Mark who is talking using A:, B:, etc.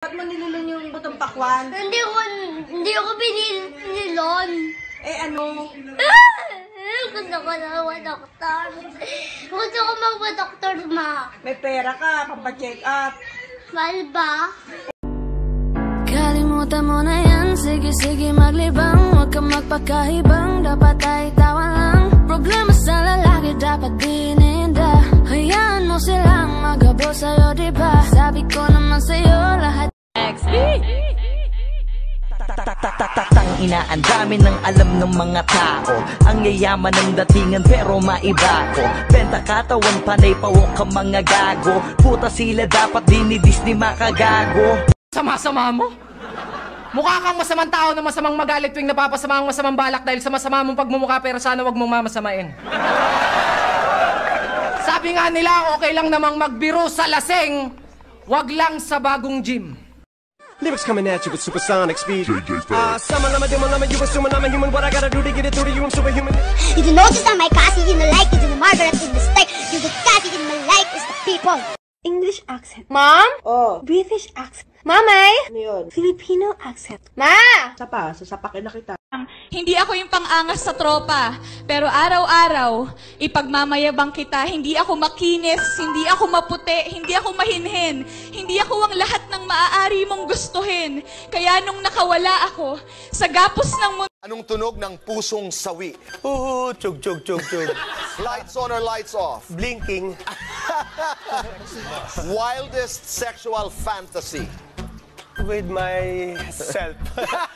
A: Ba't mo nilulon yung butong pakwan?
B: Hindi ako binilon.
A: Eh ano?
B: Gusto ko na mag-doktor. Gusto ko mag-doktor, ma.
A: May pera ka, pampacheck up.
B: Mahal ba?
C: Kalimutan mo na yan, sige maglibang. Huwag kang magpakahibang, dapat ay tawa lang. Problema sa lalaki, dapat dininda. Hayaan mo silang maghabol sa'yo, diba? Sabi ko naman sa'yo, lahat XB.
D: Tang ina, ang dami ng alam ng mga tao. Ang yayaman ng datingan pero maiba ko. Benta katawan, panay pawok ka mga gago. Puta sila dapat dinidis ni makagago.
E: Sama-sama mo? Mukha kang masamang tao na masamang magalit tuwing napapasama ang masamang balak dahil sa masama mong pagmumukha pero sana wag mong mamasamain. Sabi nga nila, okay lang namang magbiro sa laseng, wag lang sa bagong gym.
F: Lyrics coming at you with supersonic speed. Summon, you assume I'm human. What I gotta do to get it through to you, I'm superhuman.
B: You do notice that my Cassie in the like is in the Margaret in the mistake. You the Cassie in my like is the people.
G: English accent. Mom?
A: Oh,
G: British accent. Mamay?
A: ano yun?
G: Filipino accent. Ma!
A: Sapa, sasapakin na kita.
H: Hindi ako yung pang-angas sa tropa, pero araw-araw, ipagmamayabang kita, hindi ako makinis, hindi ako maputi, hindi ako mahinhin, hindi ako ang lahat ng maaari mong gustuhin. Kaya nung nakawala ako, sa gapos ng mundo,
I: Anong tunog ng pusong sawi?
F: Chug, chug, chug, chug.
I: Lights on or lights off?
F: Blinking.
I: Wildest sexual fantasy?
F: With myself.